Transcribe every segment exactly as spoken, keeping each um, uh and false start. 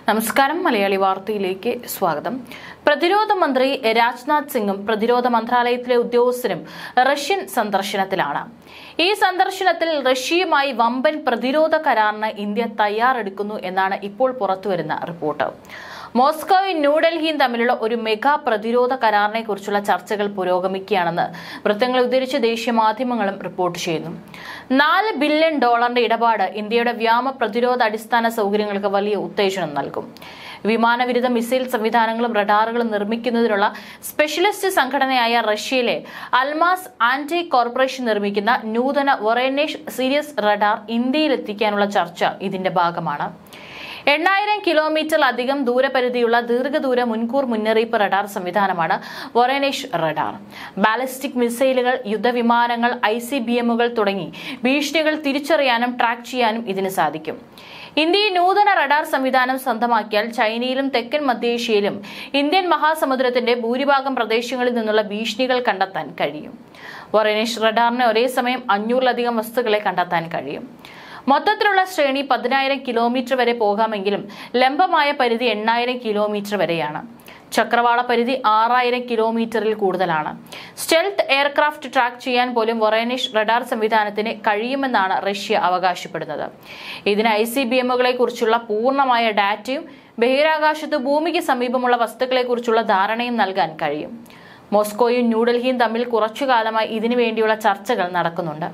നമസ്കാരം മലയാളി വാർത്തയിലേക്ക് സ്വാഗതം. പ്രതിരോധ മന്ത്രി രാജ്നാഥ് സിംഗും പ്രതിരോധ മന്ത്രാലയത്തിലെ ഉദ്യോഗസ്ഥരും റഷ്യൻ സന്ദർശനത്തിലാണ്. ഈ സന്ദർശനത്തിൽ റഷ്യയുമായി വമ്പൻ പ്രതിരോധ കരാറിന് ഇന്ത്യ തയ്യാറെടുക്കുന്നു എന്നാണ് ഇപ്പോൾ പുറത്തുവരുന്ന റിപ്പോർട്ട്. മോസ്കോയും ന്യൂഡൽഹിയും തമ്മിലുള്ള ഒരു മെഗാ പ്രതിരോധ കരാറിനെ കുറിച്ചുള്ള ചർച്ചകൾ പുരോഗമിക്കുകയാണെന്ന് വൃത്തങ്ങളെ ഉദ്ധരിച്ച് ദേശീയ മാധ്യമങ്ങളും റിപ്പോർട്ട് ചെയ്യുന്നു. നാല് ബില്യൺ ഡോളറിന്റെ ഇടപാട് ഇന്ത്യയുടെ വ്യോമ പ്രതിരോധ അടിസ്ഥാന സൗകര്യങ്ങൾക്ക് വലിയ ഉത്തേജനം നൽകും. വിമാനവിരുദ്ധ മിസൈൽ സംവിധാനങ്ങളും റഡാറുകളും നിർമ്മിക്കുന്നതിനുള്ള സ്പെഷ്യലിസ്റ്റ് സംഘടനയായ റഷ്യയിലെ അൽമാസ് ആന്റി കോർപ്പറേഷൻ നിർമ്മിക്കുന്ന നൂതന വൊറോനേഷ് സീരീസ് റഡാർ ഇന്ത്യയിലെത്തിക്കാനുള്ള ചർച്ച ഇതിന്റെ ഭാഗമാണ്. എണ്ണായിരം കിലോമീറ്ററിലധികം ദൂരപരിധിയുള്ള ദീർഘദൂര മുൻകൂർ മുന്നറിയിപ്പ് റഡാർ സംവിധാനമാണ് വൊറോനേഷ് റഡാർ. ബാലിസ്റ്റിക് മിസൈലുകൾ, യുദ്ധവിമാനങ്ങൾ, ഐ സി ബി എമ്മുകൾ തുടങ്ങി ഭീഷണികൾ തിരിച്ചറിയാനും ട്രാക്ക് ചെയ്യാനും ഇതിന് സാധിക്കും. ഇന്ത്യ നൂതന റഡാർ സംവിധാനം സ്വന്തമാക്കിയാൽ ചൈനയിലും തെക്കൻ മധ്യേഷ്യയിലും ഇന്ത്യൻ മഹാസമുദ്രത്തിന്റെ ഭൂരിഭാഗം പ്രദേശങ്ങളിൽ നിന്നുള്ള ഭീഷണികൾ കണ്ടെത്താൻ കഴിയും. വൊറോനേഷ് റഡാറിന് ഒരേ സമയം അഞ്ഞൂറിലധികം വസ്തുക്കളെ കണ്ടെത്താൻ കഴിയും. മൊത്തത്തിലുള്ള ശ്രേണി പതിനായിരം കിലോമീറ്റർ വരെ പോകാമെങ്കിലും ലംബമായ പരിധി എണ്ണായിരം കിലോമീറ്റർ വരെയാണ്. ചക്രവാള പരിധി ആറായിരം കിലോമീറ്ററിൽ കൂടുതലാണ്. സ്റ്റെൽത്ത് എയർക്രാഫ്റ്റ് ട്രാക്ക് ചെയ്യാൻ പോലും വൊറോനേഷ് റഡാർ സംവിധാനത്തിന് കഴിയുമെന്നാണ് റഷ്യ അവകാശപ്പെടുന്നത്. ഇതിന് ഐ സി ബി എമ്മുകളെ കുറിച്ചുള്ള പൂർണ്ണമായ ഡാറ്റയും ബഹിരാകാശത്ത് ഭൂമിക്ക് സമീപമുള്ള വസ്തുക്കളെ കുറിച്ചുള്ള ധാരണയും നൽകാൻ കഴിയും. മോസ്കോയും ന്യൂഡൽഹിയും തമ്മിൽ കുറച്ചുകാലമായി ഇതിനു വേണ്ടിയുള്ള ചർച്ചകൾ നടക്കുന്നുണ്ട്.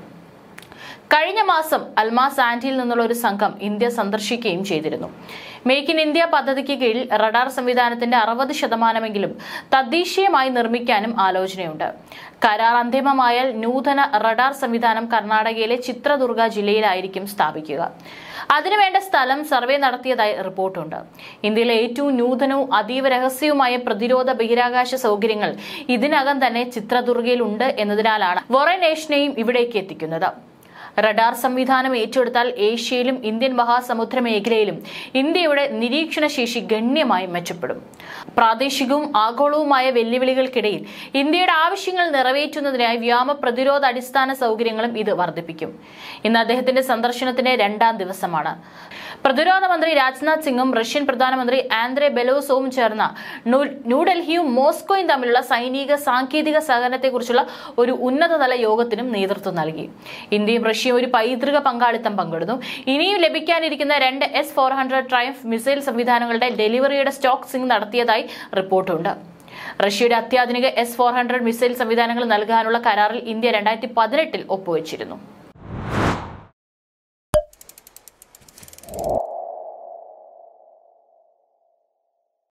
കഴിഞ്ഞ മാസം അൽമാസ് ആന്റിയിൽ നിന്നുള്ള ഒരു സംഘം ഇന്ത്യ സന്ദർശിക്കുകയും ചെയ്തിരുന്നു. മേക്ക് ഇൻ ഇന്ത്യ പദ്ധതിക്ക് കീഴിൽ റഡാർ സംവിധാനത്തിന്റെ അറുപത് ശതമാനമെങ്കിലും തദ്ദേശീയമായി നിർമ്മിക്കാനും ആലോചനയുണ്ട്. കരാർ അന്തിമമായാൽ നൂതന റഡാർ സംവിധാനം കർണാടകയിലെ ചിത്രദുർഗ ജില്ലയിലായിരിക്കും സ്ഥാപിക്കുക. അതിനുവേണ്ട സ്ഥലം സർവേ നടത്തിയതായി റിപ്പോർട്ടുണ്ട്. ഇന്ത്യയിലെ ഏറ്റവും നൂതനവും അതീവ രഹസ്യവുമായ പ്രതിരോധ ബഹിരാകാശ സൗകര്യങ്ങൾ ഇതിനകം തന്നെ ചിത്രദുർഗയിലുണ്ട് എന്നതിനാലാണ് വൊറോനേഷിനെയും ഇവിടേക്ക് എത്തിക്കുന്നത്. റഡാർ സംവിധാനം ഏറ്റെടുത്താൽ ഏഷ്യയിലും ഇന്ത്യൻ മഹാസമുദ്ര മേഖലയിലും ഇന്ത്യയുടെ നിരീക്ഷണ ശേഷി ഗണ്യമായി മെച്ചപ്പെടും. പ്രാദേശികവും ആഗോളവുമായ വെല്ലുവിളികൾക്കിടയിൽ ഇന്ത്യയുടെ ആവശ്യങ്ങൾ നിറവേറ്റുന്നതിനായി വ്യോമ പ്രതിരോധ അടിസ്ഥാന സൗകര്യങ്ങളും ഇത് വർദ്ധിപ്പിക്കും. ഇന്ന് അദ്ദേഹത്തിന്റെ സന്ദർശനത്തിന്റെ രണ്ടാം ദിവസമാണ്. പ്രതിരോധ മന്ത്രി രാജ്നാഥ് സിംഗും റഷ്യൻ പ്രധാനമന്ത്രി ആന്ദ്രേ ബെലോസോവും ചേർന്ന ന്യൂഡൽഹിയും മോസ്കോയും തമ്മിലുള്ള സൈനിക സാങ്കേതിക സഹകരണത്തെക്കുറിച്ചുള്ള ഒരു ഉന്നതതല യോഗത്തിനും നേതൃത്വം നൽകി. ഇന്ത്യയും റഷ്യയും ഒരു പൈതൃക പങ്കാളിത്തം പങ്കിടുന്നു. ഇനിയും ലഭിക്കാനിരിക്കുന്ന രണ്ട് S four hundred triumph missile സംവിധാനങ്ങളുടെ ഡെലിവറിയുടെ സ്റ്റോക്ക് സിംഗ് നടത്തിയതായി റിപ്പോർട്ടുണ്ട്. റഷ്യയുടെ അത്യാധുനിക എസ് ഫോർ ഹൺഡ്രഡ് മിസൈൽ സംവിധാനങ്ങൾ നൽകാനുള്ള കരാറിൽ ഇന്ത്യ രണ്ടായിരത്തി പതിനെട്ടിൽ ഒപ്പുവെച്ചിരുന്നു.